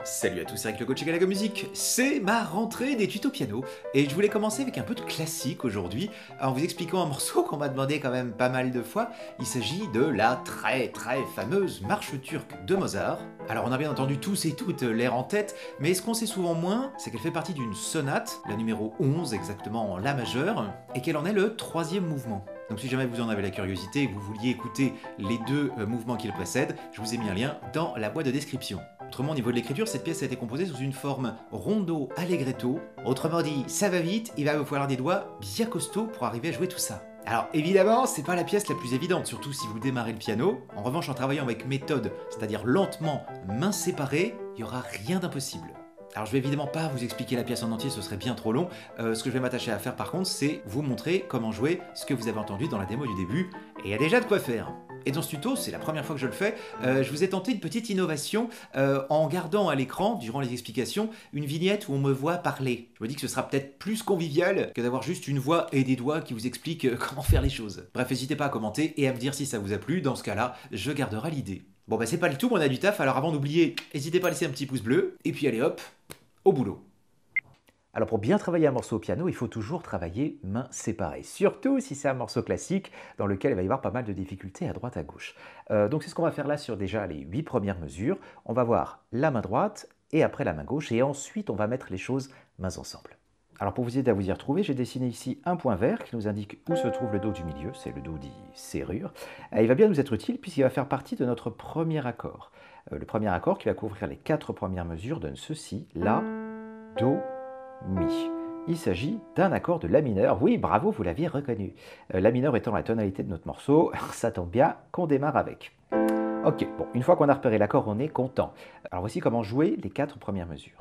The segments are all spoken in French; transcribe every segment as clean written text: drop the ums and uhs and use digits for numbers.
Salut à tous, c'est Eric le coach Galago Musique. C'est ma rentrée des tutos piano et je voulais commencer avec un peu de classique aujourd'hui en vous expliquant un morceau qu'on m'a demandé quand même pas mal de fois. Il s'agit de la très fameuse marche turque de Mozart. Alors on a bien entendu tous et toutes l'air en tête, mais ce qu'on sait souvent moins, c'est qu'elle fait partie d'une sonate, la numéro 11 exactement en La majeur, et qu'elle en est le troisième mouvement. Donc si jamais vous en avez la curiosité et que vous vouliez écouter les deux mouvements qui le précèdent, je vous ai mis un lien dans la boîte de description. Autrement, au niveau de l'écriture, cette pièce a été composée sous une forme rondo allegretto. Autrement dit, ça va vite, il va vous falloir des doigts bien costauds pour arriver à jouer tout ça. Alors évidemment, c'est pas la pièce la plus évidente, surtout si vous démarrez le piano. En revanche, en travaillant avec méthode, c'est-à-dire lentement, mains séparées, il n'y aura rien d'impossible. Alors je vais évidemment pas vous expliquer la pièce en entier, ce serait bien trop long. Ce que je vais m'attacher à faire par contre, c'est vous montrer comment jouer ce que vous avez entendu dans la démo du début, et il y a déjà de quoi faire. Et dans ce tuto, c'est la première fois que je le fais, je vous ai tenté une petite innovation en gardant à l'écran, durant les explications, une vignette où on me voit parler. Je me dis que ce sera peut-être plus convivial que d'avoir juste une voix et des doigts qui vous expliquent comment faire les choses. Bref, n'hésitez pas à commenter et à me dire si ça vous a plu, dans ce cas-là, je garderai l'idée. Bon bah c'est pas le tout, on a du taf, alors avant d'oublier, n'hésitez pas à laisser un petit pouce bleu, et puis allez hop, au boulot. Alors pour bien travailler un morceau au piano, il faut toujours travailler mains séparées, surtout si c'est un morceau classique dans lequel il va y avoir pas mal de difficultés à droite à gauche. Donc c'est ce qu'on va faire là sur déjà les 8 premières mesures. On va voir la main droite et après la main gauche et ensuite on va mettre les choses mains ensemble. Alors pour vous aider à vous y retrouver, j'ai dessiné ici un point vert qui nous indique où se trouve le do du milieu, c'est le do dit serrure. Et il va bien nous être utile puisqu'il va faire partie de notre premier accord. Le premier accord qui va couvrir les 4 premières mesures donne ceci, La, Do, Mi. Il s'agit d'un accord de La mineur. Oui, bravo, vous l'aviez reconnu. La mineur étant la tonalité de notre morceau, ça tombe bien qu'on démarre avec. Ok, bon, une fois qu'on a repéré l'accord, on est content. Alors voici comment jouer les 4 premières mesures.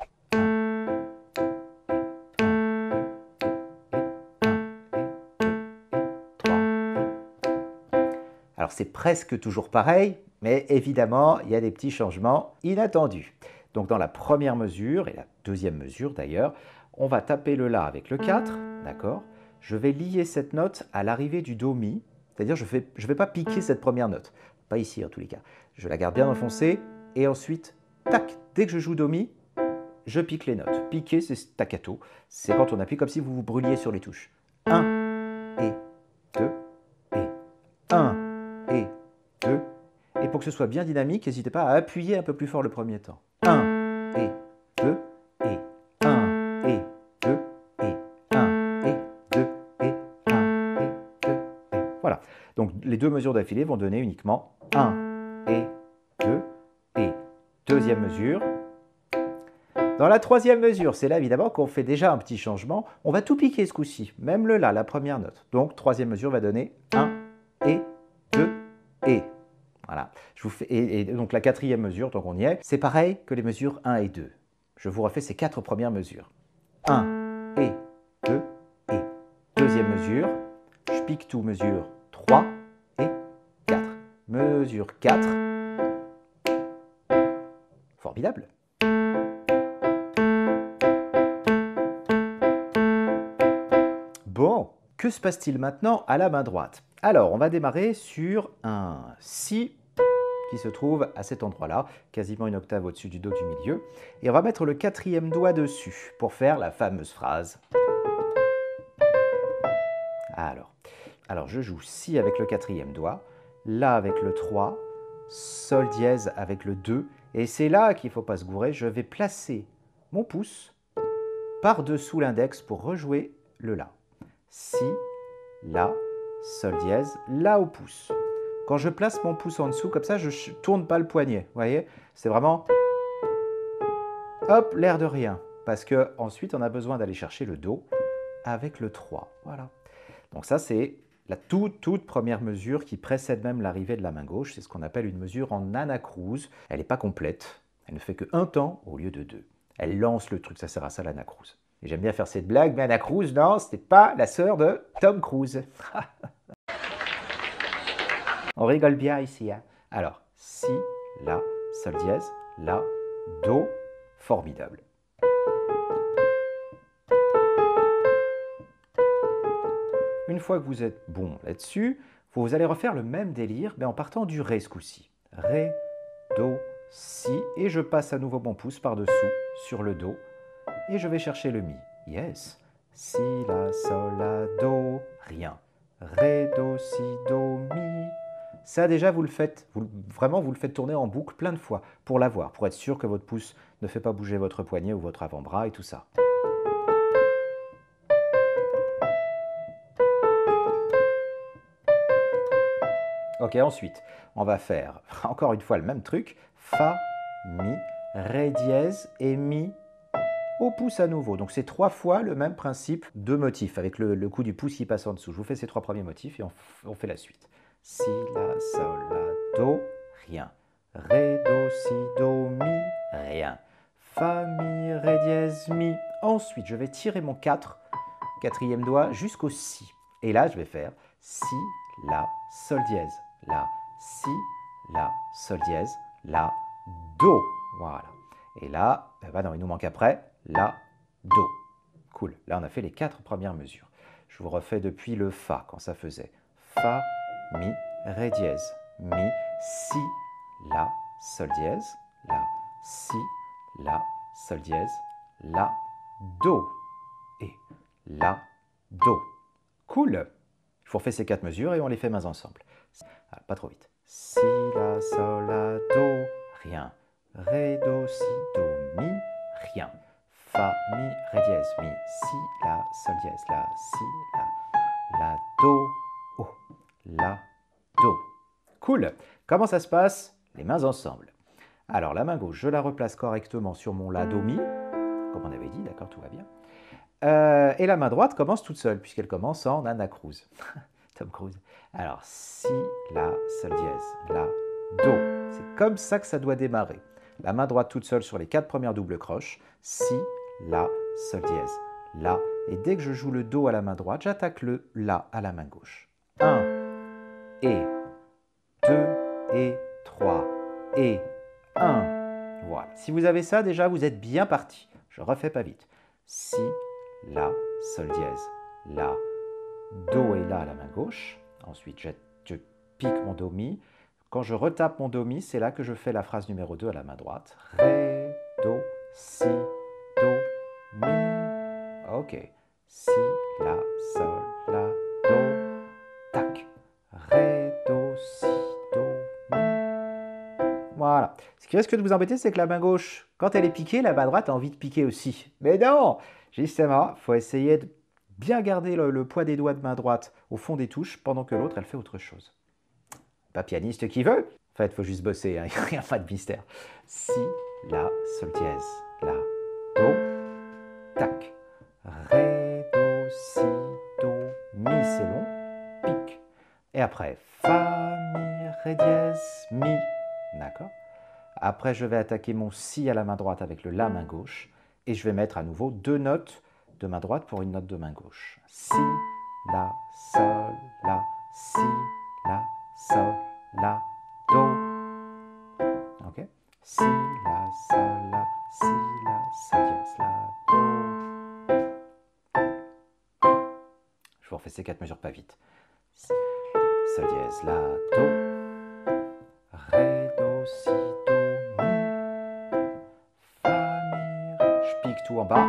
Alors c'est presque toujours pareil, mais évidemment, il y a des petits changements inattendus. Donc dans la première mesure, et la deuxième mesure d'ailleurs, on va taper le La avec le 4, d'accord? Je vais lier cette note à l'arrivée du Do Mi, c'est-à-dire je ne vais pas piquer cette première note, pas ici en tous les cas. Je la garde bien enfoncée, et ensuite, tac, dès que je joue Do Mi, je pique les notes. Piquer, c'est staccato, c'est quand on appuie comme si vous vous brûliez sur les touches. 1 et 2 et 1 et 2. Et pour que ce soit bien dynamique, n'hésitez pas à appuyer un peu plus fort le premier temps. 1 et 2 et 1 et 2 et 1 et 2 et 1 et 2 et... Voilà. Donc les deux mesures d'affilée vont donner uniquement 1 et 2 et deuxième mesure. Dans la troisième mesure, c'est là évidemment qu'on fait déjà un petit changement. On va tout piquer ce coup-ci, même le La, la première note. Donc troisième mesure va donner 1 et 2 et... Voilà. Je vous fais, et donc la quatrième mesure, donc on y est, c'est pareil que les mesures 1 et 2. Je vous refais ces 4 premières mesures. 1 et 2 et deuxième mesure, je pique tout, mesure 3 et 4. Mesure 4, formidable. Bon, que se passe-t-il maintenant à la main droite? Alors, on va démarrer sur un Si qui se trouve à cet endroit-là, quasiment une octave au-dessus du Do du milieu. Et on va mettre le quatrième doigt dessus pour faire la fameuse phrase. Alors je joue Si avec le quatrième doigt, La avec le 3, Sol dièse avec le 2, et c'est là qu'il ne faut pas se gourer, je vais placer mon pouce par-dessous l'index pour rejouer le La. Si, La, Sol dièse, La au pouce. Quand je place mon pouce en dessous, comme ça, je ne tourne pas le poignet. Vous voyez? C'est vraiment, hop, l'air de rien. Parce qu'ensuite, on a besoin d'aller chercher le Do avec le 3. Voilà. Donc ça, c'est la toute première mesure qui précède même l'arrivée de la main gauche. C'est ce qu'on appelle une mesure en anacrouse. Elle n'est pas complète. Elle ne fait qu'un temps au lieu de 2. Elle lance le truc. Ça sert à ça, l'anacrouse. Et j'aime bien faire cette blague, mais Anna Cruz, non, ce n'est pas la sœur de Tom Cruise. On rigole bien ici. Hein? Alors, Si, La, Sol dièse, La, Do, formidable. Une fois que vous êtes bon là-dessus, vous allez refaire le même délire, mais en partant du Ré ce coup-ci. Ré, Do, si, et je passe à nouveau mon pouce par-dessous sur le Do, et je vais chercher le Mi. Yes. Si, La, Sol, La, Do, rien. Ré, Do, Si, Do, Mi. Ça déjà, vous le faites, vraiment, vous le faites tourner en boucle plein de fois pour l'avoir, pour être sûr que votre pouce ne fait pas bouger votre poignet ou votre avant-bras et tout ça. Ok, ensuite, on va faire encore une fois le même truc. Fa, Mi, Ré dièse et Mi au pouce à nouveau. Donc c'est 3 fois le même principe de motif, avec le coup du pouce qui passe en dessous. Je vous fais ces 3 premiers motifs et on fait la suite. Si, La, Sol, La, Do, rien. Ré, Do, Si, Do, Mi, rien. Fa, Mi, Ré dièse, Mi. Ensuite, je vais tirer mon 4e doigt jusqu'au Si. Et là, je vais faire Si, La, Sol dièse, La, Si, La, Sol dièse, La, Do. Voilà. Et là, ben non, il nous manque après La, Do. Cool. Là, on a fait les 4 premières mesures. Je vous refais depuis le Fa, quand ça faisait Fa, Mi, Ré dièse, Mi, Si, La, Sol dièse, La, Si, La, Sol dièse, La, Do. Et La, Do. Cool. Je vous refais ces 4 mesures et on les fait mains ensemble. Ah, pas trop vite. Si, La, Sol, La, Do, rien. Ré, Do, Si, Do, Mi, rien. Fa, Mi, Ré dièse, Mi, Si, La, Sol dièse, La, Si, La, Do, Oh, La, Do. Cool. Comment ça se passe? Les mains ensemble. Alors, la main gauche, je la replace correctement sur mon La, Do, Mi, comme on avait dit, d'accord, tout va bien. Et la main droite commence toute seule, puisqu'elle commence en Anna Cruz. Tom Cruise. Alors, Si, La, Sol dièse, La, Do. C'est comme ça que ça doit démarrer. La main droite toute seule sur les 4 premières doubles croches. Si, La, Sol dièse, La. Et dès que je joue le Do à la main droite, j'attaque le La à la main gauche. 1, et 2, et 3, et 1. Voilà. Si vous avez ça, déjà, vous êtes bien parti. Je refais pas vite. Si, La, Sol dièse, La, Do et La à la main gauche. Ensuite, je pique mon Do, Mi. Quand je retape mon Do, Mi, c'est là que je fais la phrase numéro 2 à la main droite. Ré, Do, Si, Do, Mi. Ok. Si, La, Sol, La, Do. Tac. Ré, Do, Si, Do, Mi. Voilà. Ce qui risque de vous embêter, c'est que la main gauche, quand elle est piquée, la main droite a envie de piquer aussi. Mais non! Justement, il faut essayer de bien garder le poids des doigts de main droite au fond des touches pendant que l'autre, elle fait autre chose. Pas pianiste qui veut. En fait, il faut juste bosser, hein. Il n'y a pas de mystère. Si, La, Sol dièse, La, Do, tac. Ré, Do, Si, Do, Mi, c'est long, pique. Et après, Fa, Mi, Ré dièse, Mi. D'accord? Après, je vais attaquer mon Si à la main droite avec le La main gauche. Et je vais mettre à nouveau 2 notes de main droite pour une note de main gauche. Si, La, Sol, La, Si, La, Sol, La, Do. Ok? Si, La, Sol, La, Si, La, Sol dièse, La, Do. Je vous refais ces 4 mesures pas vite. Si, Sol dièse, La, Do. Ré, Do, Si, Do, Mi. Fa, Mi, Ré. Je pique tout en bas.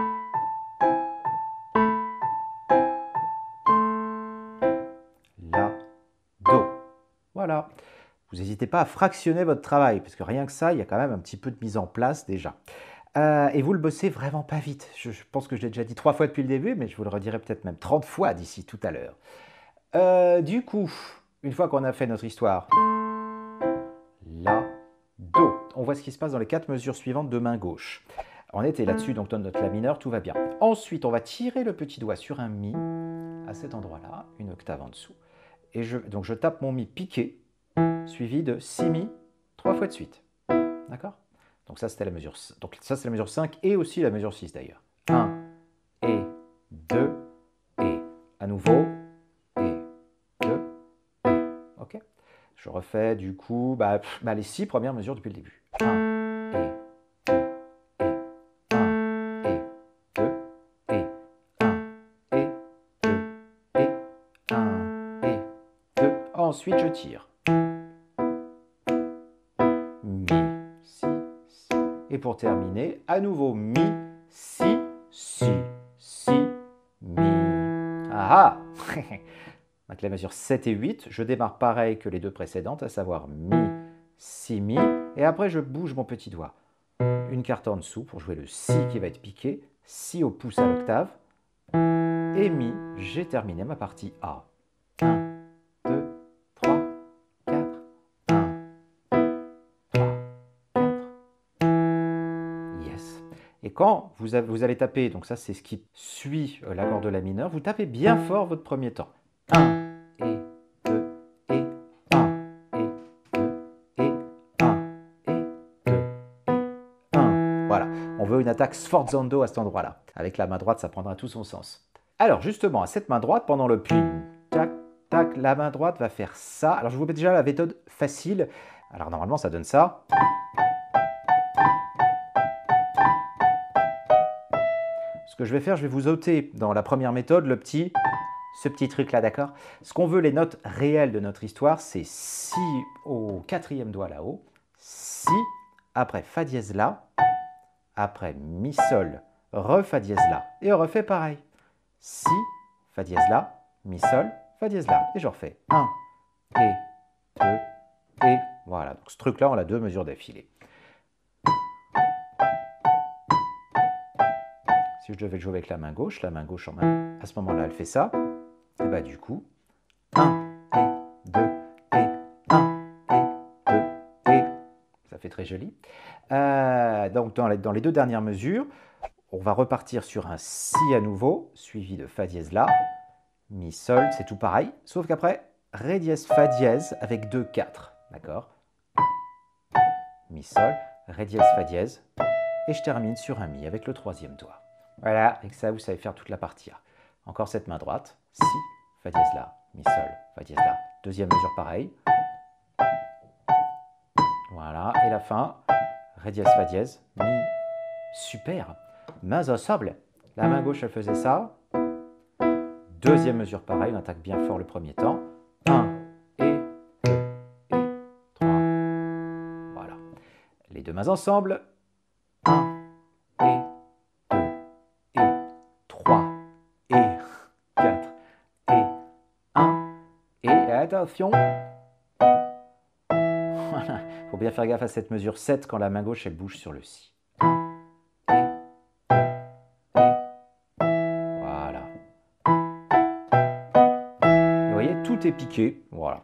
La, Do. Voilà. Vous n'hésitez pas à fractionner votre travail, parce que rien que ça, il y a quand même un petit peu de mise en place déjà. Et vous le bossez vraiment pas vite. Je pense que je l'ai déjà dit 3 fois depuis le début, mais je vous le redirai peut-être même 30 fois d'ici tout à l'heure. Du coup, une fois qu'on a fait notre histoire, La, Do. On voit ce qui se passe dans les 4 mesures suivantes de main gauche. On était là-dessus, donc dans notre La mineur, tout va bien. Ensuite, on va tirer le petit doigt sur un Mi, à cet endroit-là, une octave en dessous. Et donc je tape mon Mi piqué, suivi de Si Mi, 3 fois de suite. D'accord? Donc ça, c'était la mesure, donc ça, c'est la mesure 5 et aussi la mesure 6 d'ailleurs. 1, et 2, et. À nouveau, et 2, et. Ok? Je refais du coup les 6 premières mesures depuis le début. 1, et 2, et. 1, et 2, et. 1, et 2, et. 1, et 2. Ensuite, je tire. Mi, Si, Et pour terminer, à nouveau mi, si, si, mi. Ah ah. Donc la mesure 7 et 8, je démarre pareil que les deux précédentes, à savoir mi, si, mi. Et après, je bouge mon petit doigt. Une carte en dessous pour jouer le si qui va être piqué, si au pouce à l'octave. Et mi, j'ai terminé ma partie A. 1, 2, 3, 4, 1, 3, 4. Yes. Et quand vous allez taper, donc ça c'est ce qui suit l'accord de la mineure, vous tapez bien fort votre premier temps. 1 et 2 et 1 et 2 et 1 et 2 et 1. Voilà, on veut une attaque sforzando à cet endroit-là. Avec la main droite, ça prendra tout son sens. Alors justement, à cette main droite, pendant le ping, tac, tac, la main droite va faire ça. Alors je vous mets déjà la méthode facile. Alors normalement, ça donne ça. Ce que je vais faire, je vais vous ôter dans la première méthode ce petit truc-là, d'accord? Ce qu'on veut, les notes réelles de notre histoire, c'est si au quatrième doigt là-haut, si, après fa dièse la, après mi sol, re fa dièse la, et on refait pareil. Si, fa dièse la, mi sol, fa dièse la, et je refais 1 et 2 et voilà. Donc ce truc-là, on a deux mesures d'affilée. Si je devais le jouer avec la main gauche à ce moment-là, elle fait ça. Et bien du coup, 1 et 2 et 1 et 2 et... Ça fait très joli. Donc dans les deux dernières mesures, on va repartir sur un si à nouveau, suivi de fa dièse la, mi sol, c'est tout pareil, sauf qu'après, ré dièse fa dièse avec 2 4, d'accord? Mi sol, ré dièse fa dièse, et je termine sur un mi avec le troisième doigt. Voilà, avec ça, vous savez faire toute la partie. Encore cette main droite, si, fa dièse la, mi sol, fa dièse la, deuxième mesure pareil. Voilà, et la fin, ré dièse fa dièse, mi, super. Mains ensemble. La main gauche, elle faisait ça. Deuxième mesure, pareil, on attaque bien fort le premier temps. 1 et 2 et 3. Voilà. Les deux mains ensemble. 1 et 2 et 3 et 4 et 1. Et attention. Voilà. Il faut bien faire gaffe à cette mesure 7 quand la main gauche, elle bouge sur le si. Tout est piqué, voilà.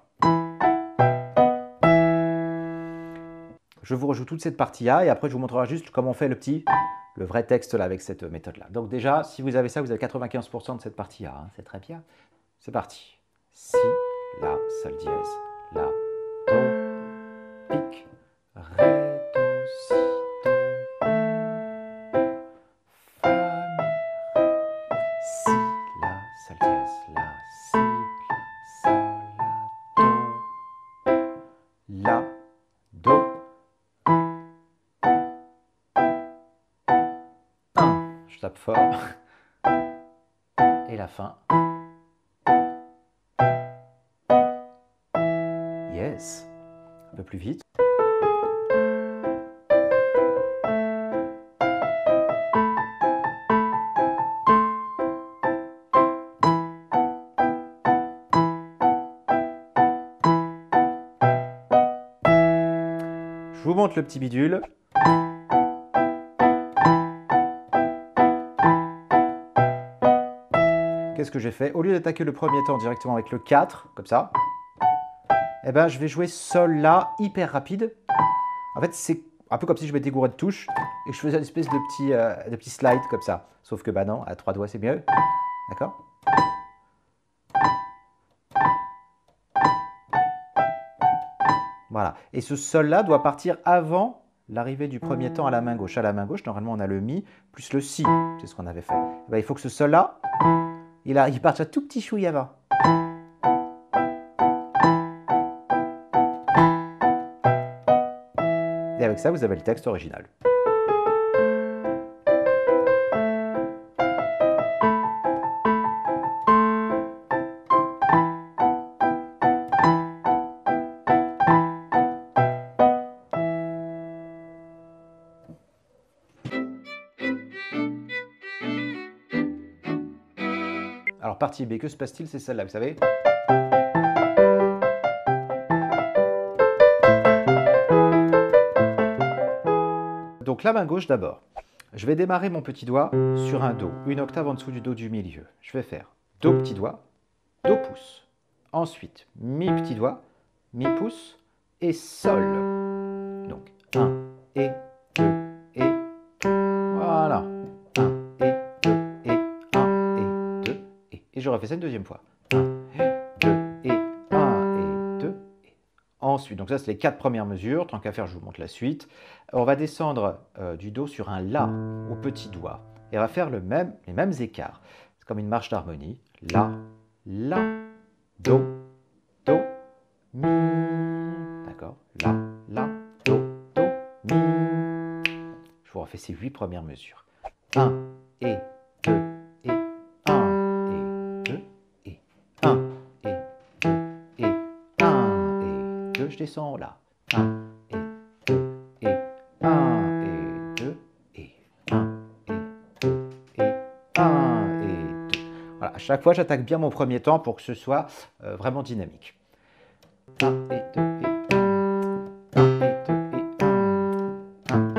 Je vous rejoue toute cette partie-là et après je vous montrerai juste comment on fait le vrai texte là avec cette méthode-là. Donc déjà, si vous avez ça, vous avez 95% de cette partie-là, hein, c'est très bien. C'est parti. Si, la, sol dièse, la, do, pique, ré, do, si, do, fa, mi, si, la, sol dièse, la, si, la, do, 1, je tape fort, et la fin, yes, un peu plus vite. Je vous montre le petit bidule. Qu'est-ce que j'ai fait? Au lieu d'attaquer le premier temps directement avec le 4, comme ça, eh ben, je vais jouer sol la hyper rapide. En fait, c'est un peu comme si je m'étais gouré de touches et je faisais une espèce de petit slide comme ça. Sauf que bah non, à 3 doigts c'est mieux. D'accord? Voilà. Et ce sol-là doit partir avant l'arrivée du premier temps à la main gauche. À la main gauche, normalement, on a le mi plus le si. C'est ce qu'on avait fait. Eh ben, il faut que ce sol-là, il parte un tout petit chouille avant. Et avec ça, vous avez le texte original. Alors, partie B, que se passe-t-il? C'est celle-là, vous savez? Donc, la main gauche d'abord. Je vais démarrer mon petit doigt sur un Do, une octave en dessous du Do du milieu. Je vais faire Do petit doigt, Do pouce. Ensuite, Mi petit doigt, Mi pouce et Sol. Donc, 1 et 2 et voilà. 1 et 2 et 1 et 2 et. Et je refais ça une deuxième fois. 1 et 2 et 1 et 2 et. Ensuite, donc ça c'est les 4 premières mesures. Tant qu'à faire, je vous montre la suite. On va descendre du Do sur un La au petit doigt. Et on va faire les mêmes écarts. C'est comme une marche d'harmonie. La, La, Do, Do, Mi. D'accord? La, La, Do, Do, Mi. Je vous refais ces 8 premières mesures. 1 et 2 et 1 et 2 et 1 et 2 et 1 et 2. Je descends là. 1 et 2 et 1 et 2 et 1 et 2 et 1 et 2. Voilà, à chaque fois, j'attaque bien mon premier temps pour que ce soit vraiment dynamique. 1 et 2 et 1 et 2 et 1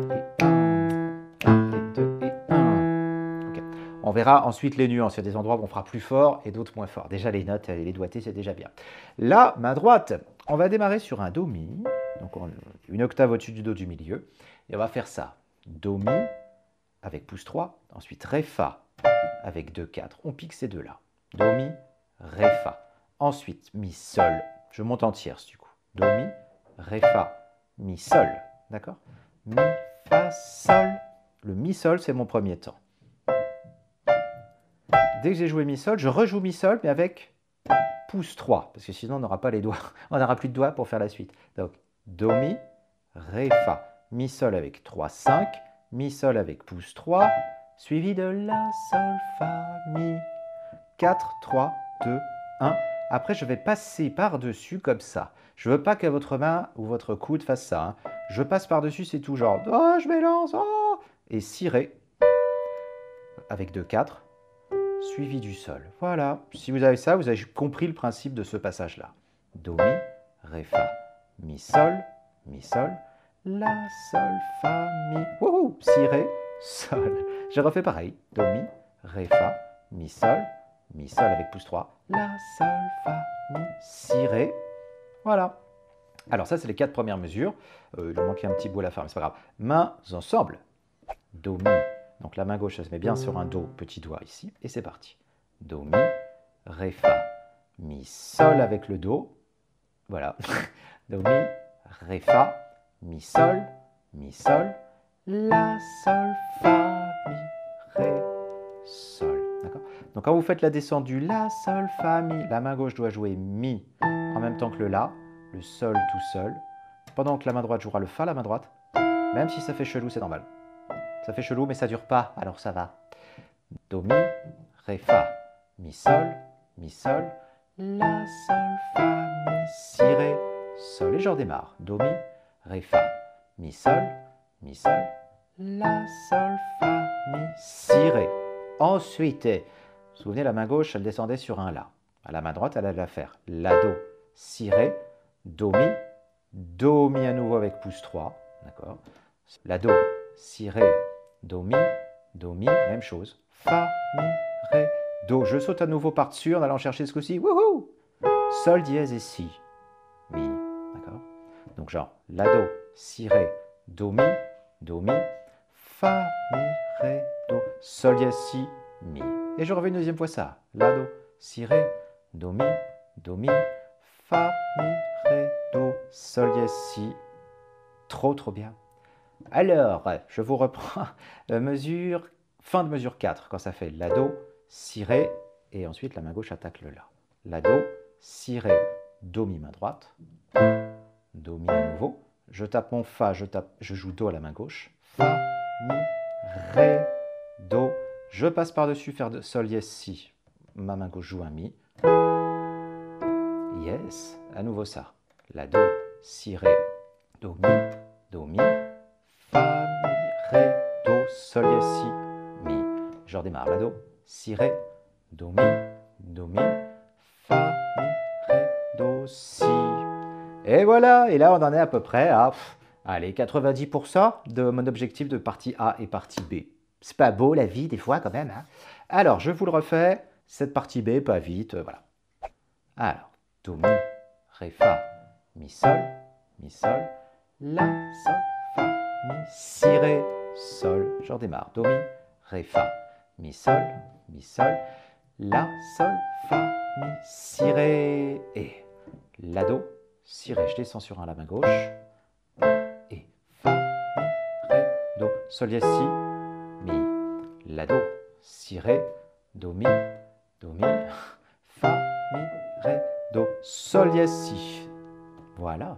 et 2 et 1. Okay. On verra ensuite les nuances. Il y a des endroits où on fera plus fort et d'autres moins fort. Déjà, les notes et les doigtés, c'est déjà bien. Là, main droite, on va démarrer sur un Do Mi. Donc, une octave au-dessus du Do du milieu. Et on va faire ça. Do Mi avec pouce 3. Ensuite, Ré Fa avec 2, 4. On pique ces deux-là. Do Mi, Ré Fa. Ensuite, Mi Sol. Je monte en tierce du coup. Do Mi, Ré Fa, Mi Sol. D'accord? Mi, Fa, Sol. Le Mi Sol, c'est mon premier temps. Dès que j'ai joué Mi Sol, je rejoue Mi Sol, mais avec pouce 3. Parce que sinon, on n'aura pas les doigts. On n'aura plus de doigts pour faire la suite. Donc, Do Mi, Ré Fa, Mi Sol avec 3, 5. Mi Sol avec pouce 3. Suivi de La, Sol, Fa, Mi. 4, 3, 2, 1. Après, je vais passer par-dessus comme ça. Je ne veux pas que votre main ou votre coude fasse ça. Hein. Je passe par-dessus, c'est tout genre. Oh, je m'élance. Oh. Et si Ré avec 2, 4, suivi du Sol. Voilà. Si vous avez ça, vous avez compris le principe de ce passage-là. Do, Mi, Ré, Fa, Mi, Sol, La, Sol, Fa, Mi. Wouhou. Si Ré, Sol. Je refais pareil. Do, Mi, Ré, Fa, Mi, Sol avec pouce 3. La, Sol, Fa, Mi, Si, Ré. Voilà. Alors ça, c'est les 4 premières mesures. Il manquait un petit bout à la fin, mais c'est pas grave. Mains ensemble. Do, Mi. Donc la main gauche, ça se met bien sur un Do, petit doigt ici. Et c'est parti. Do, Mi, Ré, Fa, Mi, Sol avec le Do. Voilà. Do, Mi, Ré, Fa, Mi, Sol, La, Sol, Fa, Mi, Ré, Sol. D'accord? Donc quand vous faites la descente du La, Sol, Fa, Mi, la main gauche doit jouer Mi en même temps que le La, le Sol tout seul, pendant que la main droite jouera le Fa, la main droite. Même si ça fait chelou, c'est normal. Ça fait chelou, mais ça dure pas, alors ça va. Do, Mi, Ré, Fa, Mi, Sol, La, Sol, Fa, Mi, Si, Ré, Sol. Et je redémarre. Do, Mi, Ré, Fa, Mi, Sol, La, Sol, Fa, Mi, Si, Ré. Ensuite, vous vous souvenez, la main gauche, elle descendait sur un La. À la main droite, elle allait la faire La, Do, Si, Ré, Do, Mi à nouveau avec pouce 3. D'accord? La, Do, Si, Ré, Do, Mi, même chose. Fa, Mi, Ré, Do. Je saute à nouveau par-dessus en allant chercher ce coup-ci. Wouhou! Sol, dièse et Si. Mi. D'accord? Donc genre, La, Do, Si, Ré, Do, Mi, Fa, Mi, Ré, Do, Sol, dièse, Si, Mi. Et je refais une deuxième fois ça. La, Do, Si, Ré, Do, Mi, Fa, Mi, Ré, Do, Sol, dièse, Si. Trop bien. Alors, je vous reprends fin de mesure 4, quand ça fait La, Do, Si, Ré, et ensuite la main gauche attaque le La. La, Do, Si, Ré, Do, Mi, main droite. Do, Mi à nouveau. Je tape mon Fa, je joue Do à la main gauche. Fa, Mi, Ré, Do. Je passe par-dessus, faire de Sol, dièse, Si. Ma main gauche joue un Mi. Yes, à nouveau ça. La, Do, Si, Ré, Do, Mi, Fa, Mi, Ré, Do, Sol, dièse, Si, Mi. Je redémarre. La, Do, Si, Ré, Do, Mi, do, mi, fa, mi, ré, do, si. Et voilà, et là on en est à peu près à, allez, 90% de mon objectif de partie A et partie B. C'est pas beau la vie des fois quand même, hein. Alors, je vous le refais, cette partie B, pas vite, voilà. Alors, do, mi, ré, fa, mi, sol, la, sol, fa, mi, si, ré, sol. Je redémarre, do, mi, ré, fa, mi, sol, la, sol, fa, mi, si, ré, et la, do, si, ré, je descends sur un, la main gauche, et fa, mi, ré, do, sol, dièse, si, mi, la, do, si, ré, do, mi, fa, mi, ré, do, sol, dièse, si. Voilà.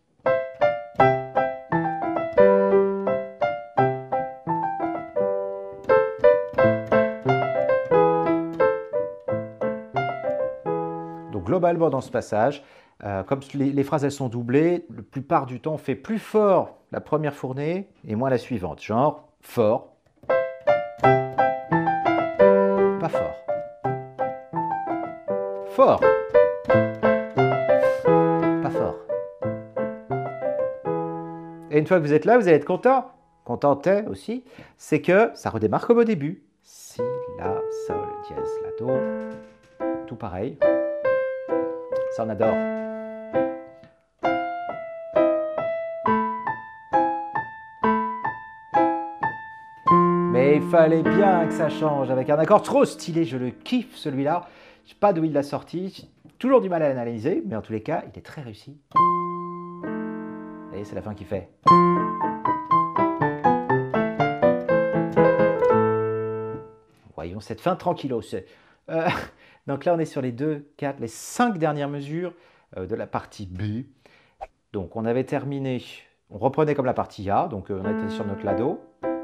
Donc globalement dans ce passage, comme les phrases elles sont doublées, la plupart du temps on fait plus fort la première fournée et moins la suivante. Genre fort, pas fort, fort, pas fort. Et une fois que vous êtes là, vous allez être content, contenté aussi, c'est que ça redémarre comme au début. Si, la, sol, dièse, la, do, tout pareil. Ça on adore. Mais il fallait bien que ça change avec un accord trop stylé, je le kiffe celui-là. Je ne sais pas d'où il l'a sorti, j'ai toujours du mal à l'analyser, mais en tous les cas, il est très réussi. Et c'est la fin qui fait. Voyons cette fin tranquillos. Donc là, on est sur les 2, 4, les 5 dernières mesures de la partie B. Donc on avait terminé, on reprenait comme la partie A, donc on était sur notre La-Do.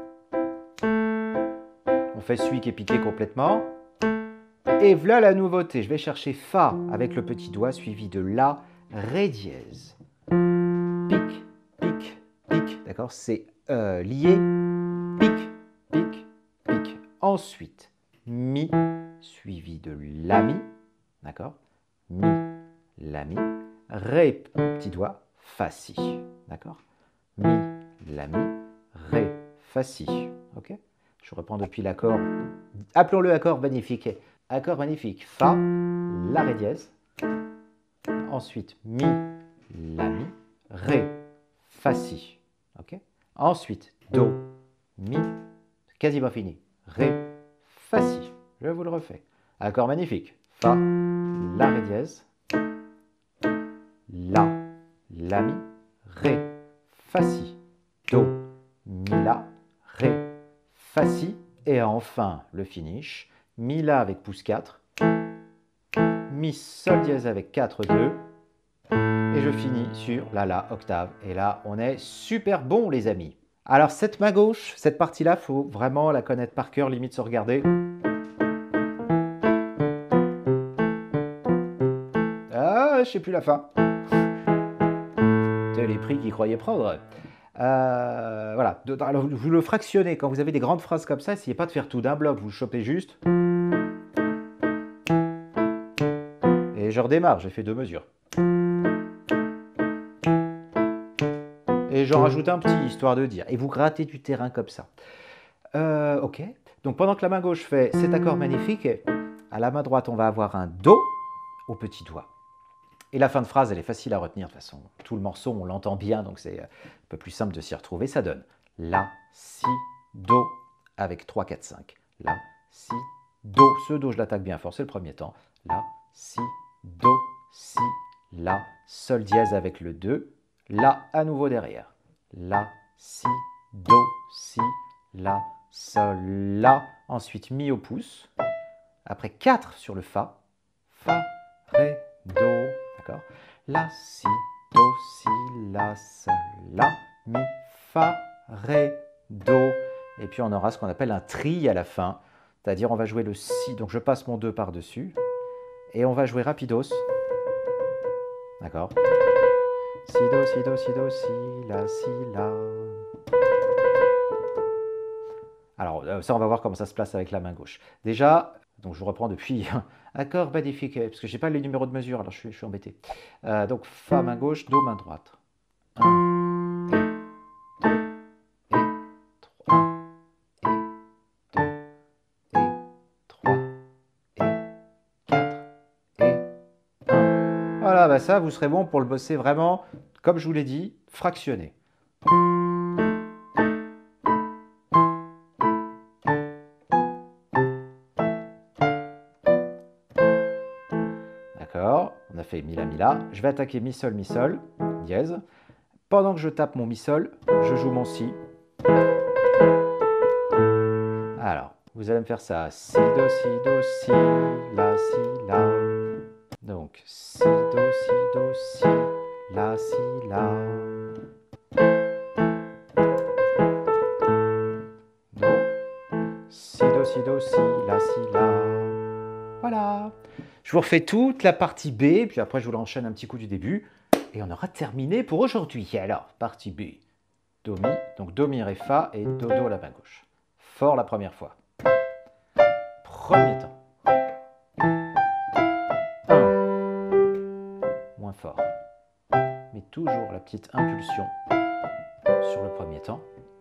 On fait celui qui est piqué complètement. Et voilà la nouveauté, je vais chercher Fa avec le petit doigt suivi de La, Ré dièse. Pique, pique, pique, d'accord, c'est lié, pique, pique, pique. Ensuite, Mi suivi de La, Mi, d'accord, Mi, La, Mi, Ré, petit doigt, Fa, Si, d'accord, Mi, La, Mi, Ré, Fa, Si, ok. Je reprends depuis l'accord, appelons-le accord magnifique. Accord magnifique, Fa, La, Ré dièse. Ensuite, Mi, La, Mi, Ré, Fa, Si. Okay. Ensuite, Do, Mi, quasiment fini. Ré, Fa, Si. Je vous le refais. Accord magnifique, Fa, La, Ré dièse. La, La, Mi, Ré, Fa, Si. Do, Mi, La, Ré, Fa, Si. Et enfin, le finish. Mi, La avec pouce 4, Mi, Sol dièse avec 4, 2, et je finis sur La octave. Et là, on est super bon, les amis. Alors, cette main gauche, cette partie-là, il faut vraiment la connaître par cœur, limite se regarder. Ah, je sais plus la fin. C'est les prix qu'ils croyaient prendre. Voilà, alors vous le fractionnez. Quand vous avez des grandes phrases comme ça, essayez pas de faire tout d'un bloc, vous le chopez juste. Et je redémarre, j'ai fait 2 mesures. Et j'en rajoute un petit, histoire de dire. Et vous grattez du terrain comme ça. Ok, donc pendant que la main gauche fait cet accord magnifique, à la main droite, on va avoir un Do au petit doigt. Et la fin de phrase, elle est facile à retenir. De toute façon, tout le morceau, on l'entend bien, donc c'est un peu plus simple de s'y retrouver. Ça donne La, Si, Do avec 3, 4, 5. La, Si, Do. Ce Do, je l'attaque bien fort, c'est le premier temps. La, Si, Do, Si, La, Sol dièse avec le 2. La à nouveau derrière. La, Si, Do, Si, La, Sol, La. Ensuite, Mi au pouce. Après 4 sur le Fa. Fa, Ré, Do. D'accord. La, Si, Do, Si, La, Sol, La, Mi, Fa, Ré, Do. Et puis on aura ce qu'on appelle un tri à la fin. C'est-à-dire on va jouer le Si. Donc je passe mon 2 par-dessus. Et on va jouer rapidos. D'accord. Si, Do, Si, Do, Si, Do, Si, La, Si, La. Alors ça, on va voir comment ça se place avec la main gauche. Déjà, Donc je reprends depuis accord magnifique, parce que je n'ai pas les numéros de mesure, alors je suis embêté. Donc Fa main gauche, Do main droite. 1, et 2, et 3, 1, et 2, et 3, et 4, et 1. Voilà, bah ça, vous serez bon pour le bosser vraiment, comme je vous l'ai dit, fractionné. D'accord, on a fait mi la mi la. Je vais attaquer mi sol dièse. Pendant que je tape mon mi sol, je joue mon si. Alors, vous allez me faire ça. Si, do, si, la, si, la. Donc, si, do, si, la, si, la. Do. Si, do, si, la, si, la. Voilà. Je vous refais toute la partie B, puis après je vous l'enchaîne un petit coup du début. Et on aura terminé pour aujourd'hui. Alors, partie B. Do, mi. Donc, do, mi, ré, fa et do, do à la main gauche. Fort la première fois. Premier temps. 1. Moins fort. Mais toujours la petite impulsion sur le premier temps.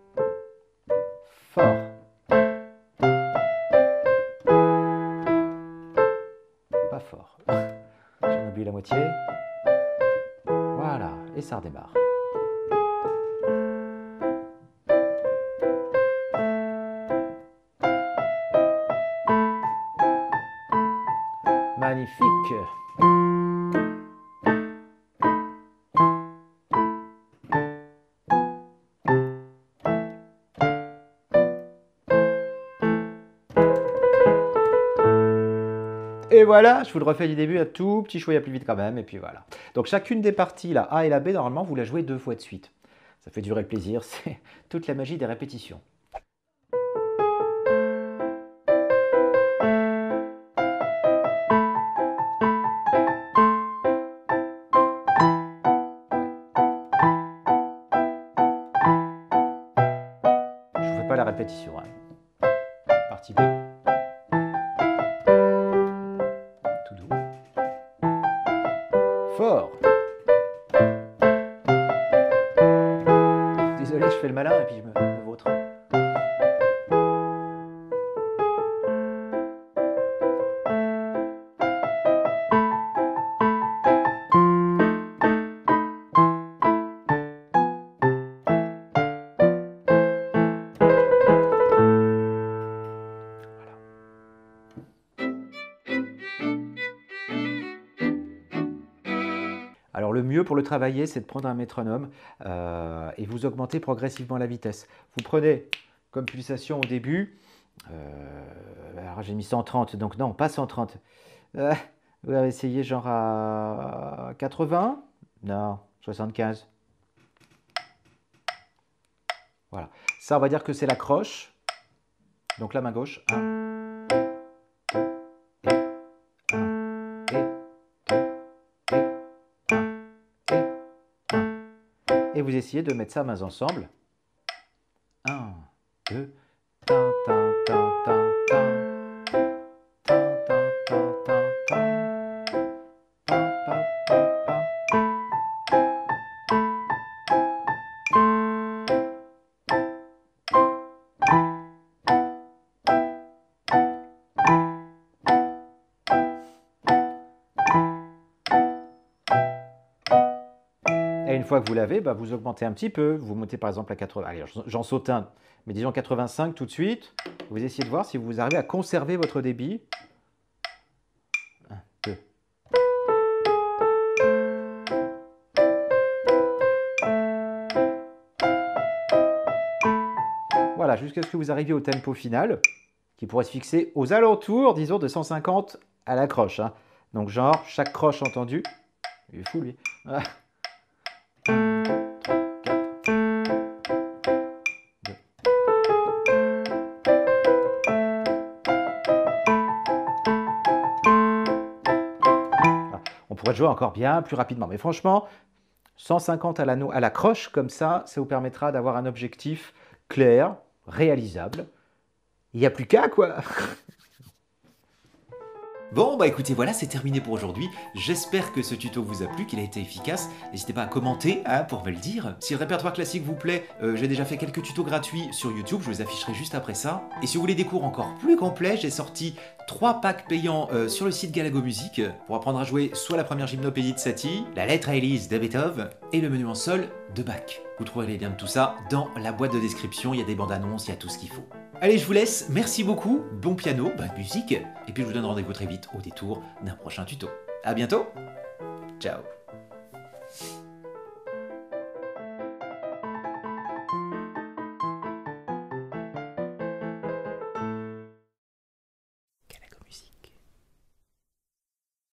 Fort. Pas fort. J'en oublie la moitié. Voilà, et ça redémarre. Magnifique. Et voilà, je vous le refais du début, un tout petit choix plus vite quand même, et puis voilà. Donc chacune des parties, la A et la B, normalement, vous la jouez 2 fois de suite. Ça fait durer le plaisir, c'est toute la magie des répétitions. Je ne vous fais pas la répétition. Hein. Partie B. Tout doux. Fort. Désolé, je fais le malin et puis je me vautre. Alors le mieux pour le travailler, c'est de prendre un métronome et vous augmentez progressivement la vitesse. Vous prenez comme pulsation au début, alors j'ai mis 130, donc non, pas 130. Vous avez essayé genre à 80? Non, 75. Voilà. Ça, on va dire que c'est la croche. Donc la main gauche. 1, 2, et 1, et 2, et 1, et 1. Et vous essayez de mettre ça mains ensemble. 1, 2, tin, tin, tin, tin, tin. Tin, tin, tin, tin, tin. Pam, pam, pam, pam. Et une fois que vous l'avez, bah, vous augmentez un petit peu. Vous montez par exemple à 80. Allez, j'en saute un, mais disons 85 tout de suite. Vous essayez de voir si vous arrivez à conserver votre débit. 1, 2. Voilà, jusqu'à ce que vous arriviez au tempo final, qui pourrait se fixer aux alentours, disons, de 150 à la croche. Hein. Donc genre, chaque croche entendue. Il est fou, lui. 1, 3, 4, 2. On pourrait jouer encore bien plus rapidement. Mais franchement, 150 à la croche, comme ça vous permettra d'avoir un objectif clair, réalisable. Il n'y a plus qu'à, quoi. Bon bah écoutez, voilà, c'est terminé pour aujourd'hui. J'espère que ce tuto vous a plu, qu'il a été efficace. N'hésitez pas à commenter pour me le dire. Si le répertoire classique vous plaît, j'ai déjà fait quelques tutos gratuits sur YouTube, je vous les afficherai juste après ça. Et si vous voulez des cours encore plus complets, j'ai sorti 3 packs payants sur le site Galago Music pour apprendre à jouer soit la première gymnopédie de Satie, la lettre à Élise de Beethoven et le menu en sol de Bach. Vous trouverez les liens de tout ça dans la boîte de description, il y a des bandes annonces, il y a tout ce qu'il faut. Allez, je vous laisse, merci beaucoup, bon piano, bonne musique, et puis je vous donne rendez-vous très vite au détour d'un prochain tuto. A bientôt, ciao.